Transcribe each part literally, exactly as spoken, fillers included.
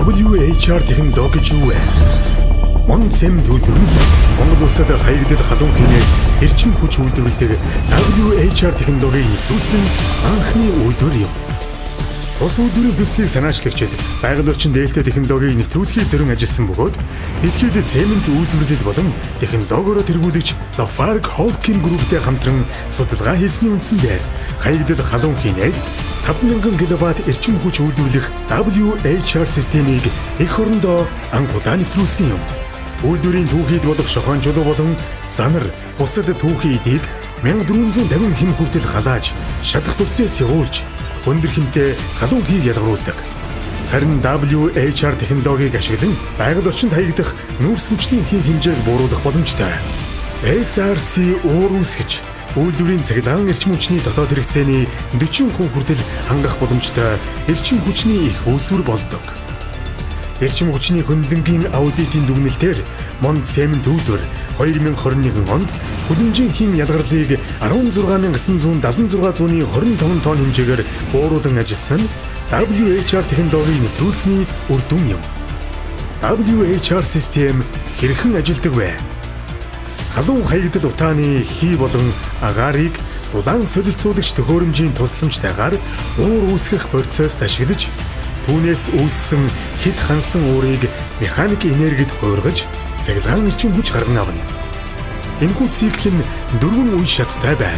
дабл ю эйч ар технологи гэж юу вэ? Moncement үйлдвэр нь Монгол улсад хаягдл халуун хийнээс эрчим хүч үйлдвэрлэдэг дабл ю эйч ар технологиг нэвтрүүлсэн анхны үйлдвэр юм. Ус үйлдвэрийн төслийг санаачлагчид байгаль орчин дээлтэй технологиг нэвтрүүлэхийг зорин ажилласан бөгөөд дэлхийд цемент үйлдвэрлэл болон технологиороо тэргүүлэгч Lafarge Holcim групптэй хамтран судалгаа хийсний үндсэндээ хаягдл халуун хийнээс таван мянган киловатт эрчим хүч үйлдвэрлэх дабл ю эйч ар системийг эх орондоо анхудаа нэвтрүүлсэн юм. Үйлдвэрийн түүхийд болох шохоон чулуу болон занар бусад түүхийдийг мянга дөрвөн зуун тавин хэм хүртэл халааж шатах процесс явуулж өндөр хэмтэй халуун хийг ялгаруулдаг. Харин дабл ю эйч ар технологиг ашиглан байгаль орчинд хаягдах нүүрс хүчлийн хийн хэмжээг бууруулах боломжтой. эс ар си уур үүсгэж үйлдвэрийн цахилгаан эрчим хүчний дотоод хэрэгцээний дөрвөн хувь хүртэл хангах боломжтой эрчим хүчний их үүсвэр болдог. Эрчим хүчний хөндлөнгийн аудитын дүгнэлтээр Moncement үйлдвэр две тысячи двадцать один онд хүлэмжийн хийн ялгарлыг арван зургаан мянган сан зуун даатан зургаан зууны двадцать таван тонн хэмжээгээр бууруулан ажилласан нь дабл ю эйч ар технологиг нэвтрүүлсний үр дүн юм. дабл ю эйч ар систем хэрхэн ажилладаг вэ? Халуун хаягдл утааны хий болон агаарыг дулаан солилцуулагч төхөөрөмжийн тусламжтайгаар уур үүсгэх процесст ашиглаж түүнээс үүссэн хэд хансан уурыг механик энергид хуургаж цахилгаан эрчим хүч гарган авна. Энэхүү цикл нь дөрвөн үе шаттай байна.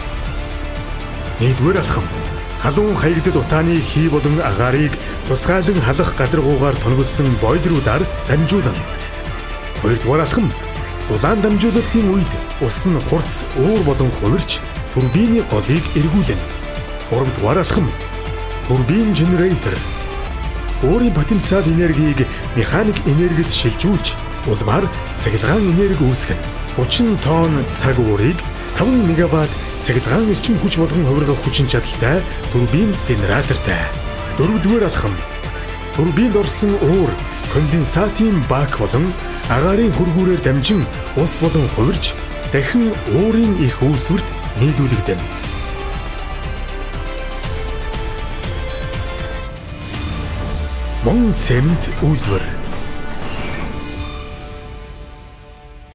Нэгдүгээр алхам. Халуун хаягдл утааны хий болон агаарыг тусгайлан халах гадаргуугаар тонголсон бойлеруудаар дамжуулна. Хоёрдугаар алхам. Дулаан дамжуулалтын үед ус нь хурц уур болон хувирч турбины голыг эргүүлнэ. Гуравдугаар алхам. Турбин генератор. Уурын потенциал энергийг механик энергид шилжүүлж улмаар цахилгаан энерги үүсгэнэ. тридцать тонн цаг уурыг таван мегаватт цахилгаан эрчим хүч болгон хувиргах хүчин чадалтай турбин генератортай. Дөрөвдүгээр алхам. Турбинд орсон уур конденсатын бак болон агаарын хөргүүрээр дамжин ус болон хувирч дахин уурын их үүсвэрт нийлүүлэгдэнэ. Moncement үйлдвэр